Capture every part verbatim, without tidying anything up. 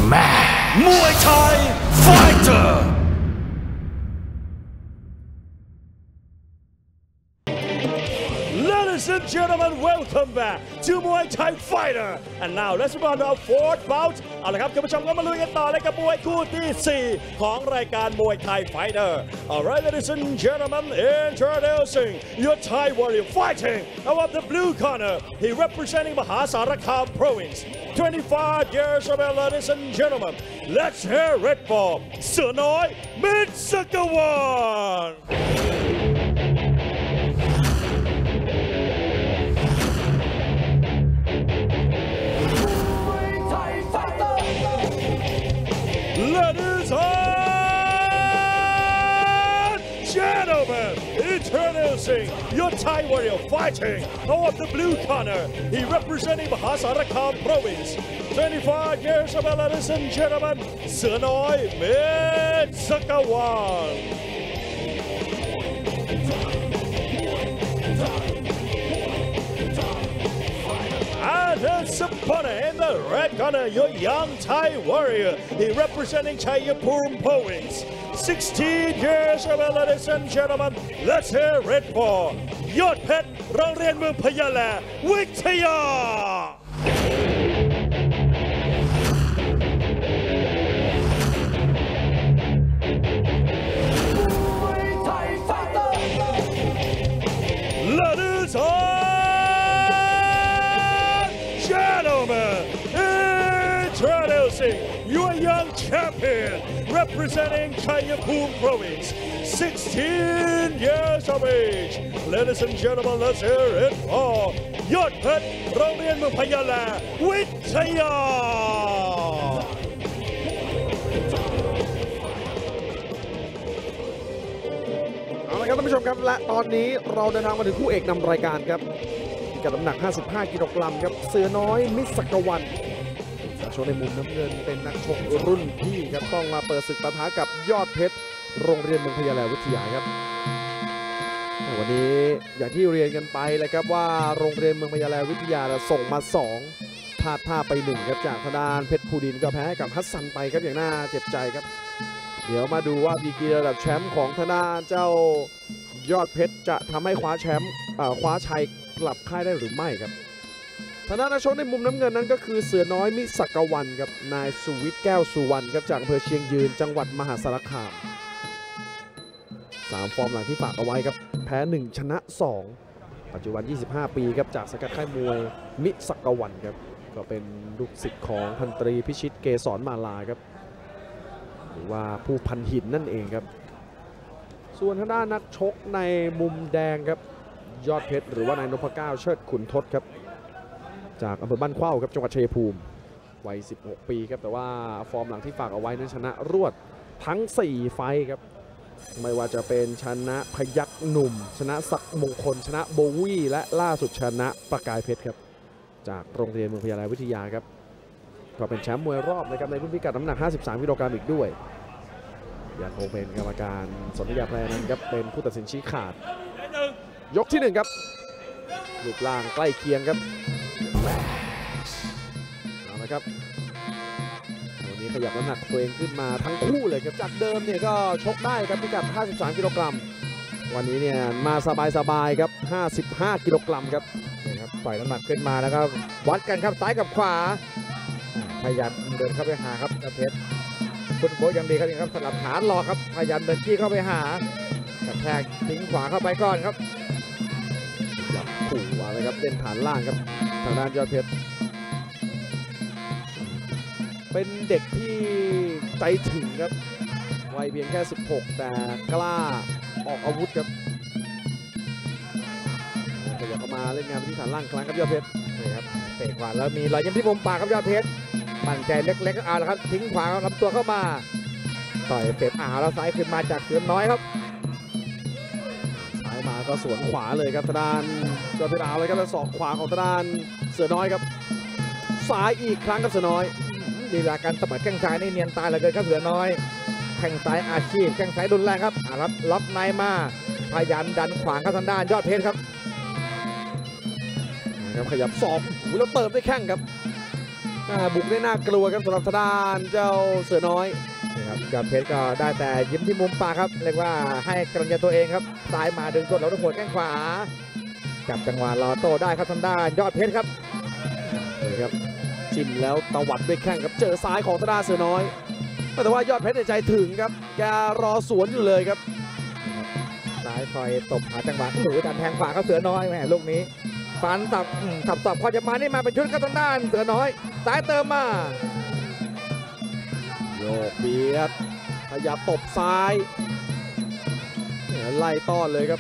Muay Thai Fighter. Ladies and gentlemen, welcome back to Muay Thai Fighter. And now let's move on to our fourth bout. เอาละครับคุณผู้ชมก็มาลุยกันต่อเลยกับมวยคู่ที่สี่ของรายการมวยไทย Fighter. Alright, ladies and gentlemen, introducing your Thai warrior fighting out of the blue corner. He representing Mahasarakham Province. twenty-five years of age, ladies and gentlemen. Let's hear it for เสือน้อย มิตรสกวาลLadies and gentlemen, introducing your Thai warrior fighting out of the blue corner. He representing Mahasarakham Province. twenty-five years of age, ladies and gentlemen, เสือน้อย มิตรสกวาลAnd his opponent in the red corner, your young Thai warrior. He representing Chayapur Province. sixteen years of age, ladies and gentlemen. Let's hear it for ยอดเพชร โรงเรียนเมืองพะยาแลวิทยาLadies and gentlemen, introducing your young champion representing Chayapur Province, sixteen years of age. Ladies and gentlemen, let's hear it for ยอดเพชร โรงเรียนเมืองพะยาแลวิทยาเอาละครับท่านผู้ชมครับและตอนนี้เราเดินทางมาถึงคู่เอกนำรายการครับพิกัดน้ำหนักห้าสิบห้ากิโลกรัมครับเสือน้อยมิตรสกวาลนักชกในมุมน้ำเงินเป็นนักชกรุ่นพี่ครับต้องมาเปิดศึกปะทะกับยอดเพชรโรงเรียนเมืองพะยาแลวิทยาครับวันนี้อย่างที่เรียนกันไปเลยครับว่าโรงเรียนเมืองพะยาแลวิทยาส่งมาสองพลาดท่าไปหนึ่งครับจากทางด้านเพชรภูดินก็แพ้ให้กับฮัสซันไปครับอย่างน่าเจ็บใจครับเดี๋ยวมาดูว่าดีกรีระดับแชมป์ของทางด้านเจ้ายอดเพชรจะทำให้คว้าแชมป์คว้าชัยกลับค่ายได้หรือไม่ครับทางด้านนักชกในมุมน้ำเงินนั้นก็คือเสือน้อยมิตรสกวาลครับนายสุวิทย์แก้วสุวรรณครับจากอำเภอเชียงยืนจังหวัดมหาสารคามสามฟอร์มหลังที่ฝากเอาไว้ครับแพ้หนึ่งชนะสองปัจจุบันยี่สิบห้าปีครับจากสังกัดค่ายมวยมิตรสกวาลครับก็เป็นลูกศิษย์ของพันตรีพิชิตเกษรมาลาครับหรือว่าผู้พันหินนั่นเองครับส่วนทางด้านนักชกในมุมแดงครับยอดเพชรหรือว่านายนพเก้าเชิดขุนทศครับจากอำเภอบ้านเข้าครับจังหวัดชัยภูมิวัยสิบหกปีครับแต่ว่าฟอร์มหลังที่ฝากเอาไว้นั้นชนะรวดทั้งสี่ไฟครับไม่ว่าจะเป็นชนะพยัคฆ์หนุ่มชนะศักดิ์มงคลชนะโบวี่และล่าสุดชนะประกายเพชรครับจากโรงเรียนเมืองพะยาแลวิทยาครับก็เป็นแชมป์มวยรอบนะครับในรุ่นพิกัดน้ำหนักห้าสิบสามกิโลกรัมอีกด้วยยังคงเป็นกรรมการสนธิยาแพรนั้นครับเป็นผู้ตัดสินชี้ขาดยกที่หนึ่งครับรูปร่างใกล้เคียงครับเอาละครับวันนี้ขยับน้ำหนักตัวเองขึ้นมาทั้งคู่เลยครับจากเดิมเนี่ยก็ชกได้ครับพิกัดห้าสิบสามกิโลกรัมวันนี้เนี่ยมาสบายๆครับห้าสิบห้ากิโลกรัมครับนี่ครับปล่อยน้ำหนักขึ้นมาแล้วก็วัดกันครับซ้ายกับขวาพยายามเดินเข้าไปหาครับเพชรฟุตโบยังดีครับนี่ครับสลับฐานรอครับพยายามเดินจี้เข้าไปหากระแทกทิ้งขวาเข้าไปก่อนครับจับขู่อะไรครับเล่นฐานล่างครับทางด้านยอดเพชรเป็นเด็กที่ใจถึงครับวัยเพียงแค่สิบหกแต่กล้าออกอาวุธครับขยับเข้ามาเล่นงานที่ฐานล่างครั้งครับยอดเพชรนี่ครับเตะขวาแล้วมีรอยยิ้มที่มุมปากครับยอดเพชรมั่นใจเล็กๆก็เอาแล้วครับทิ้งขวาลำตัวเข้ามาต่อยเตะอ่าแล้วซ้ายขึ้นมาจากเสือน้อยครับซ้ายมาก็สวนขวาเลยครับทางด้านยอดเพชรเอาเลยครับแล้วศอกขวาของทางด้านเสือน้อยครับซ้ายอีกครั้งครับเสือน้อยลีลาการตบแข้งซ้ายนี่เนียนตายเหลือเกินครับเสือน้อยแข้งซ้ายอาชีพแข้งซ้ายดุนแรงครับอ่ารับล็อกในมาพยายามดันขวางครับทางด้านยอดเพชรครับขยับศอกแล้วเติมด้วยแข้งครับบุกได้น่ากลัวครับสำหรับทางด้านเจ้าเสือน้อยนะครับยอดเพชรก็ได้แต่ยิ้มที่มุมปากครับเรียกว่าให้กำลังใจตัวเองครับซ้ายมาดึงกดแล้วหัวแข้งขวาจับจังหวะรอโต้ได้ครับทางด้านยอดเพชรครับนี่ครับจิ้มแล้วตวัดด้วยแข้งครับเจอซ้ายของทางด้านเสือน้อยแต่ว่ายอดเพชรในใจถึงครับแกรอสวนอยู่เลยครับซ้ายคอยตบหาจังหวะหนูดันแทงขวาครับเสือน้อยแหมลูกนี้ฟันสับสับสับพอจะมานี่มาเป็นชุดครับทางด้านเสือน้อยซ้ายเติมมาโยกเบียดขยับตบซ้ายไล่ต้อนเลยครับ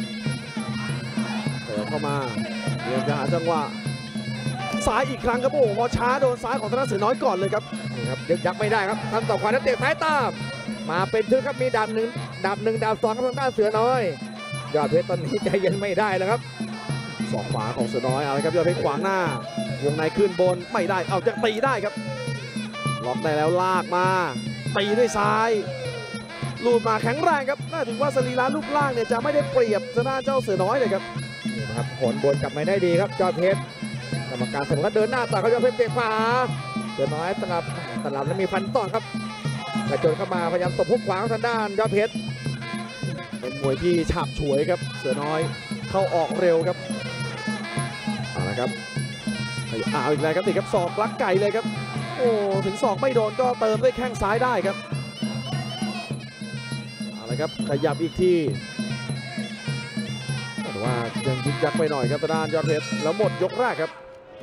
เติมเข้ามาเริ่มจะหาจังหวะซ้ายอีกครั้งครับโอ้โหพอช้าโดนซ้ายของธนาเสือน้อยก่อนเลยครับนี่ครับยึกยักไม่ได้ครับทำต่อขวาแล้วเตะซ้ายตามมาเป็นชุดครับมีดาบหนึ่งดาบหนึ่งดาบสองครับทางด้านเสือน้อยยอดเพชรตอนนี้ใจเย็นไม่ได้แล้วครับสองขวาของเสือน้อยเอาละครับยอดเพชรขวางหน้าวงในขึ้นบนไม่ได้เอาจะตีได้ครับล็อกได้แล้วลากมาตีด้วยซ้ายลูดมาแข็งแรงครับน่าถือว่าสรีระรูปร่างเนี่ยจะไม่ได้เปรียบทางด้านเจ้าเสือน้อยเลยครับนี่นะครับผลบนกลับมาได้ดีครับยอดเพชรกรรมการเสมอก็เดินหน้าต่อเขายอดเพชรเตะขวาเสือน้อยสลับสลับแล้วมีฟันต่อครับกระโจนเข้ามาพยายามตบพุกขวาทางด้านยอดเพชรเป็นมวยที่ฉาบฉวยครับเสือน้อยเข้าออกเร็วครับเอาละครับเอาอีกแล้วครับติครับศอกลักไก่เลยครับโอ้ถึงศอกไม่โดนก็เติมด้วยแข้งซ้ายได้ครับเอาละครับขยับอีกทีแต่ว่ายังยึกยักไปหน่อยครับทางด้านยอดเพชรแล้วหมดยกแรกครับ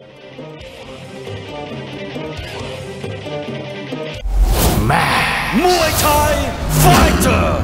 แม่มวยไทยไฟเตอร์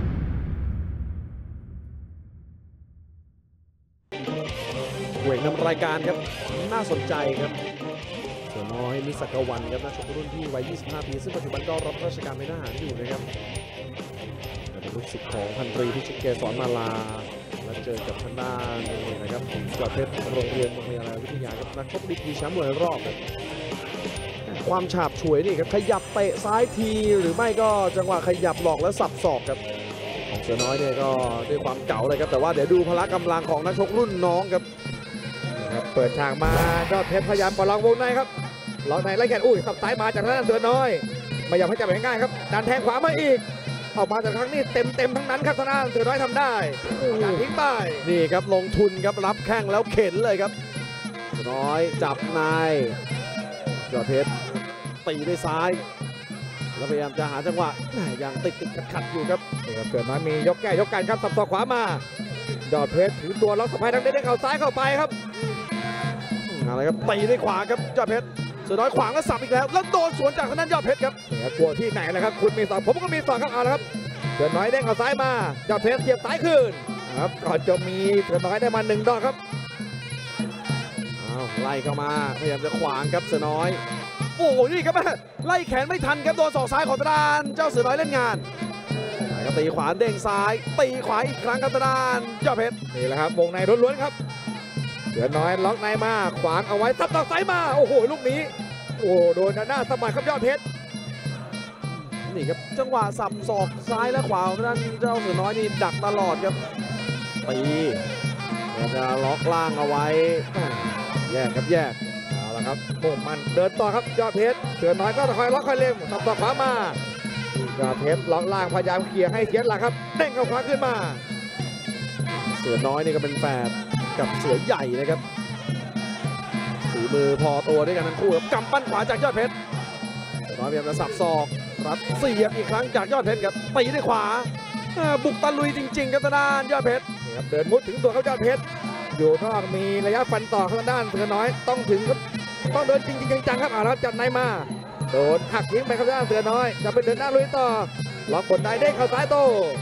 เวกนำรายการครับน่าสนใจครับเสือน้อยมิสักวันครับนักชกรุ่นที่วัยยี่สิบห้าปีซึ่งปัจจุบันก็รับราชการเป็นทหารอยู่นะครับเป็นลูกศิษย์ของพันตรีพิชิตเกษรมาลาและเจอกับทางด้านนี่นะครับยอดเพชรโรงเรียนมหาวิทยาครับนักชกดีกรีแชมป์มวยรอบครับความฉาบฉวยนี่ครับขยับเตะซ้ายทีหรือไม่ก็จังหวะขยับหลอกแล้วสับศอกครับของเสือน้อยเนี่ยก็ด้วยความเก่าเลยครับแต่ว่าเดี๋ยวดูพละกำลังของนักชกรุ่นน้องครับครับเปิดฉากมายอดเพชรพยายามปลองวงในครับล็อกในไล่แขนอุ้ยสับซ้ายมาจากทางด้านเสือน้อยไม่ยอมให้จับง่ายๆครับดันแทงขวามาอีกออกมาจากครั้งนี้เต็มเต็มทั้งนั้นครับทางด้านเสือน้อยทำได้การทิ้งไปนี่ครับลงทุนครับรับแข้งแล้วเข็นเลยครับเสือน้อยจับในยอดเพชรตีด้วยซ้ายแล้วพยายามจะหาจังหวะยังติดติดขัดๆอยู่ครับนี่ครับเสือน้อยมียกแก้ยกกันครับสับศอกขวามายอดเพชรถือตัวล็อกสะพายทางเดินได้เข่าซ้ายเข้าไปครับอะไรครับตีด้วยขวาครับยอดเพชรเสือน้อยขวางแล้วสับอีกแล้วแล้วโดนสวนจากทางด้านยอดเพชรครับเนี่ยกลัวที่ไหนล่ะครับคุณมีสองผมก็มีสองครับเอาละครับเสือน้อยเด้งเข่าซ้ายมายอดเพชรเสียบซ้ายคืนครับก่อนจะมีเสือน้อยได้มาหนึ่งดอกครับอ้าวไล่เข้ามาพยายามจะขวางครับเสือน้อยโอ้โหนี่ครับไล่แขนไม่ทันครับโดนศอกซ้ายของทางด้านเจ้าเสือน้อยเล่นงานตีขวาเด้งซ้ายตีขวาอีกครั้งกับทางด้านยอดเพชรนี่แหละครับวงในล้วนๆครับเสือน้อยล็อกในมาขวางเอาไว้ซับต่อซ้ายมาโอ้โหลูกนี้โอ้โดนหน้าสะบัดครับยอดเพชรนี่ครับจังหวะสับศอกซ้ายและขวาของด้านเจ้าเสือน้อยนี่ดักตลอดครับตีจะล็อกล่างเอาไว้แยกครับแยกเอาละครับมุ่งมันเดินต่อครับยอดเพชรเสือน้อยก็คอยล็อกคอยเล็งสับต่อขวามายอดเพชรล็อกล่างพยายามเคลียร์ให้เสียหลักครับเด้งเข้าขวาขึ้นมาเสือน้อยนี่ก็เป็นแฝดกับเสือใหญ่นะครับฝีมือพอตัวด้วยกันทั้งคู่ครับกำปั้นขวาจากยอดเพชรเสือน้อยพยายามจะสับศอกรับเสียบอีกครั้งจากยอดเพชรครับตีด้วยขวาบุกตะลุยจริงๆครับทางด้านยอดเพชรครับเดินมุดถึงตัวเขายอดเพชรอยู่ข้างล่างมีระยะฟันต่อข้างด้านเสือน้อยต้องถึงครับต้องเดินจริงๆจังๆครับอ่าแล้วจัดในมาโดนหักทิ้งไปข้างด้านเสือน้อยจะเป็นเดินหน้าลุยต่อล็อกกดได้เด้งเข้าซ้ายโต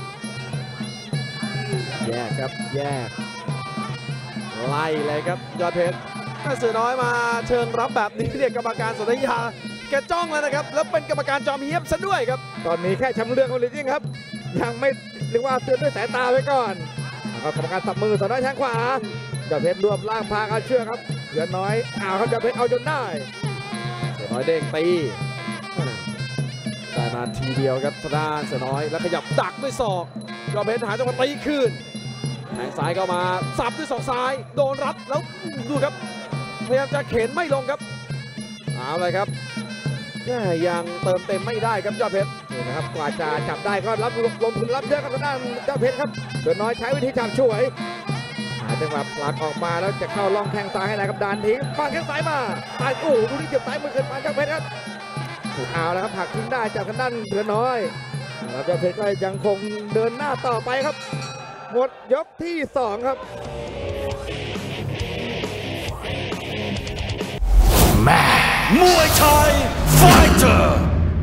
แยกครับแยกไล่เลยครับยอดเพชรถ้าเสือน้อยมาเชิงรับแบบนี้เรียกกรรมการสนธิยาแกจ้องแล้วนะครับแล้วเป็นกรรมการจอมเฮี้ยมซะด้วยครับตอนนี้แค่ช้ำเรื่องเขาเลยจริงครับยังไม่เรียกว่าเตือนด้วยสายตาไว้ก่อนแล้วกรรมการสับมือเสือน้อยแทงขวายอดเพชรรวบล่างพาเขาเชื่อครับเสือน้อยเอาครับยอดเพชรเอาจนได้เสือน้อยเด้งตีได้มาทีเดียวครับทางด้านเสือน้อยแล้วขยับดักด้วยศอกยอดเพชรหาจังหวะตีคืนแทงซ้ายเข้ามาสับด้วยศอกซ้ายโดนรัดแล้วดูครับพยายามจะเข็นไม่ลงครับเอเอาเลยครับยังเติมเต็มไม่ได้ครับยอดเพชรนี่นะครับกว่าจะจับได้ก็รับลงทุนรับเยอะครับทางด้านเจ้าเพชรครับเสือน้อยใช้วิธีจับช่วยหาจังหวะผลักออกมาแล้วจะเข้าล่องแข้งซ้ายให้ได้ครับดันทิ้งฟังแข้งซ้ายมาตายโอ้โหดูนี่เจ็บซ้ายมือเกินไปเจ้าเพชรครับถูกเอาแล้วครับผลักทิ้งได้จากทางด้านเสือน้อยแล้วเจ้าเพชรก็ยังคงเดินหน้าต่อไปครับหมดยกที่สองครับมวยไทยไฟเตอร์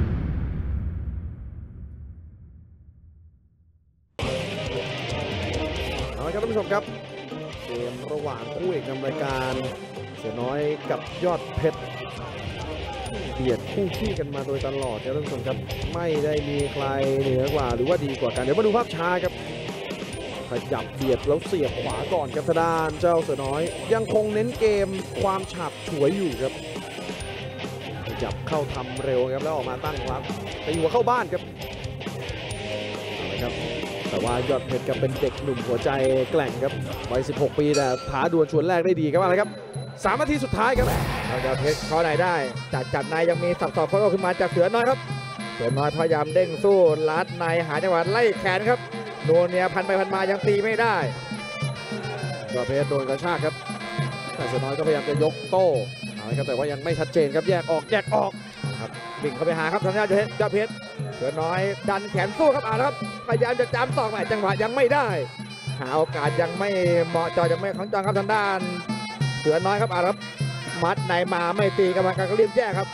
เอาละครับท่านผู้ชมครับเกมระหว่างคู่เอกนำรายการเสือน้อยกับยอดเพชรเบียดคู่ขี้กันมาโดยตลอดครับท่านผู้ชมครับไม่ได้มีใครเหนือกว่าหรือว่าดีกว่ากันเดี๋ยวมาดูภาพช้าครับขยับเบียดแล้วเสียบขวาก่อนครับทางด้านเจ้าเสือน้อยยังคงเน้นเกมความฉาบฉวยอยู่ครับขยับเข้าทำเร็วครับแล้วออกมาตั้งรับตีหัวเข้าบ้านครับนะครับแต่ว่ายอดเพชรก็เป็นเด็กหนุ่มหัวใจแกร่งครับวัยสิบหกปีแต่ท้าดวลชวนแรกได้ดีครับอะไรครับสามนาทีสุดท้ายครับยอดเพชรเข้าไหนได้จัดจัดในยังมีสับสอบเข้าขึ้นมาจากเสือน้อยครับเสือน้อยพยายามเด้งสู้ลัดในหาจังหวะไล่แขนครับโดนเนี่ยพันไปพันมายังตีไม่ได้ยอดเพชรโดนกระชากครับแต่เสือน้อยก็พยายามจะยกโต้ครับแต่ว่ายังไม่ชัดเจนครับแยกออกแยกออกครับวิ่งเข้าไปหาครับทางด้านยอดเพชรเสือน้อยดันแขนสู้ครับอ่าครับพยายามจะจามตอกใหม่จังหวะยังไม่ได้หาโอกาสยังไม่เหมาะจอยังไม่ของจองครับทางด้านเสือน้อยครับอ่าครับมัดในมาไม่ตีกรรมการก็รีบแยกครับ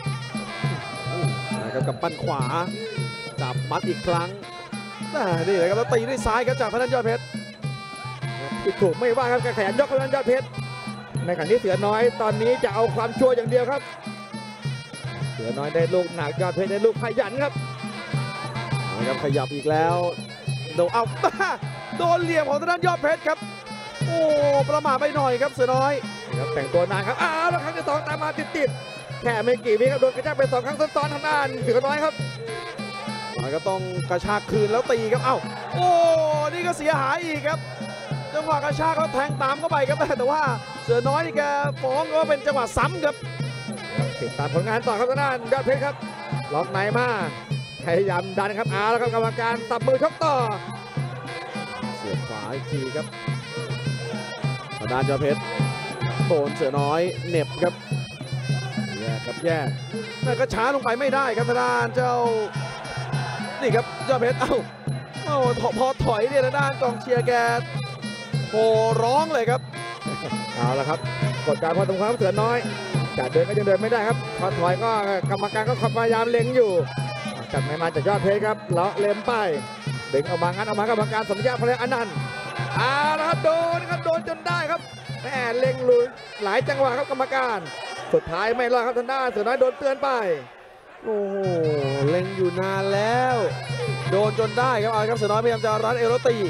นะครับกับปั้นขวาจับมัดอีกครั้งนี่เลยครับแล้วตีด้วยซ้ายครับจากทางด้านยอดเพชรถูกไม่ว่าครับแขนยกทางด้านยอดเพชรในขณะที่เสือน้อยตอนนี้จะเอาความชัวร์อย่างเดียวครับเสือน้อยได้ลูกหนักยอดเพชรได้ลูกขยันครับนะครับขยับอีกแล้วโดนเอาโดนเหลี่ยมของทางด้านยอดเพชรครับโอ้ประมาทไปหน่อยครับเสือน้อยครับแต่งตัวนานครับอ้าวแล้วครั้งที่สองตามมาติดๆแค่ไม่กี่วิครับโดนกระชากไปสองครั้งซ้อนๆทางด้านเสือน้อยครับแล้วก็ต้องกระชากคืนแล้วตีครับเอ้าโอ้นี่ก็เสียหายอีกครับจังหวะกระชากแล้วแทงตามเข้าไปครับแต่ว่าเสือน้อยนี่แกฟ้องว่าเป็นจังหวะซ้ำครับติดตามผลงานต่อครับทางด้านยอดเพชรครับล็อกในมาพยายามดันครับเอาแล้วครับกรรมการตับมือชกต่อเสียบขวาอีกทีครับทางด้านยอดเพชรโดนเสือน้อยเหน็บครับแยกครับแยกแต่ก็ช้าลงไปไม่ได้ครับทางด้านเจ้านี่ครับยอดเพชรเอ้าโอ้พอถอยเนี่ยทางด้านกองเชียร์แกโหร้องเลยครับเอาละครับกดการพอตรงความเสือน้อยจะเดินก็ยังเดินไม่ได้ครับพอถอยก็กรรมการก็พยายามเล็งอยู่จับไม่มาจากยอดเพชรครับเลาะเล็มไปเด้งออกมางั้นออกมากรรมการสมญาพลอนันต์เอาละครับโดนครับโดนจนได้ครับแม่เล็งลุยหลายจังหวะครับกรรมการสุดท้ายไม่รอดครับทางด้านเสือน้อยโดนเตือนไปโอ้โหเล็งอยู่นานแล้วโดนจนได้ครับเอาครับเสือน้อยพยายามจะรัดเอวแล้วตี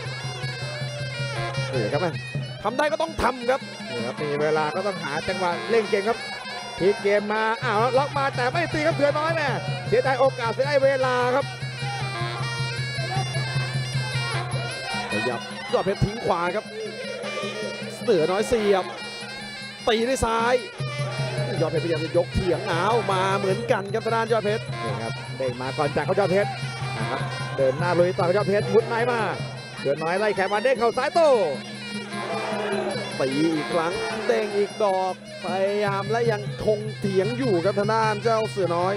นี่ครับทำได้ก็ต้องทำครับนี่ครับมีเวลาก็ต้องหาจังหวะเล่นเกมครับพลิกเกมมาอ้าวล็อกมาแต่ไม่ตีครับเสือน้อยแม่เสียดายโอกาสเสียดายเวลาครับขยับยอดเพชรทิ้งขวาครับเสือน้อยเสียบตีด้วยซ้ายยอดเพชรพยายามจะยกเถียงอ้าวมาเหมือนกันครับทางด้านยอดเพชรนี่ครับเด้งมาก่อนจากเขายอดเพชรนะครับเดินหน้าลุยต่อยอดเพชรมุดในมาเสือน้อยไล่แขนมาเด้งเข่าซ้ายโต้ตีอีกครั้งเด้งอีกดอกพยายามและยังคงเถียงอยู่ครับทางด้านเจ้าเสือน้อย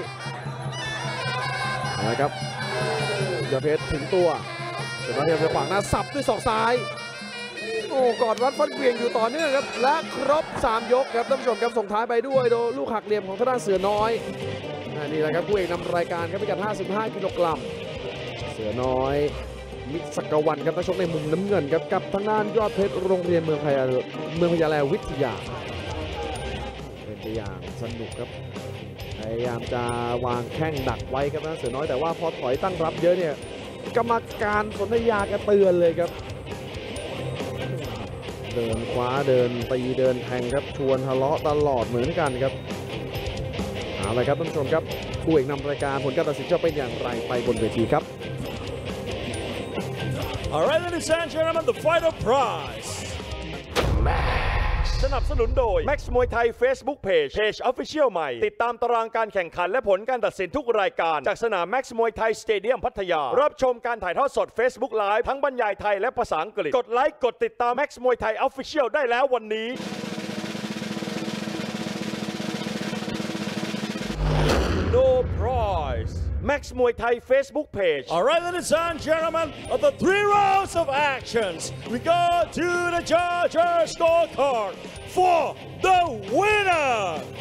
นะครับยอดเพชรถึงตัวเสือน้อยพยายามจะขวางหน้าสับด้วยศอกซ้ายโอ้กอดรัดฟันเวียงอยู่ต่อเนื่องครับและครบสามยกครับท่านผู้ชมครับส่งท้ายไปด้วยโดยลูกหักเหลี่ยมของทางด้านเสือน้อยนี่แหละครับผู้เอกนำรายการครับพิกัดห้าสิบห้ากิโลกรัมเสือน้อยมิตรศักวันครับนักชกในมุมน้ำเงินครับกับทางด้านยอดเพชรโรงเรียนเมืองพยาเมืองพยาแลวิทยาเป็นไปอย่างสนุกครับพยายามจะวางแข้งดักไว้ครับนะเสือน้อยแต่ว่าพอถอยตั้งรับเยอะเนี่ยกรรมการสนธยาก็เตือนเลยครับเดินคว้าเดินตีเดินแทงครับชวนทะเลาะตลอดเหมือนกันครับเอาละครับท่านผู้ชมครับผู้เอกนำรายการผลการตัดสินจะเป็นอย่างไรไปบนเวทีครับ All right, ladies and gentlemen, the final prize. Max. สนับสนุนโดย Max มวยไทย Facebook Page Page Official ใหม่ติดตามตารางการแข่งขันและผลการตัดสินทุกรายการจากสนาม Max มวยไทยสเตเดียมพัทยารับชมการถ่ายทอดสด Facebook Live ทั้งบรรยายไทยและภาษาอังกฤษกดไลค์กดติดตาม Max มวยไทย Official ได้แล้ววันนี้ No prize Max มวยไทย Facebook page. Alright, ladies and gentlemen, of the three rounds of actions, we go to the judges' scorecard for the winner.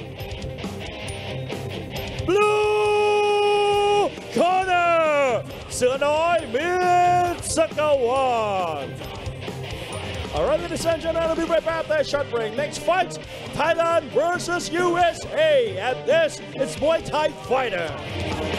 Blue corner, เสือน้อยมิตรสกวาล Alright, ladies and gentlemen, we'll be right back after a short break. Next fight, Thailand versus U S A. And this is Muay Thai Fighter.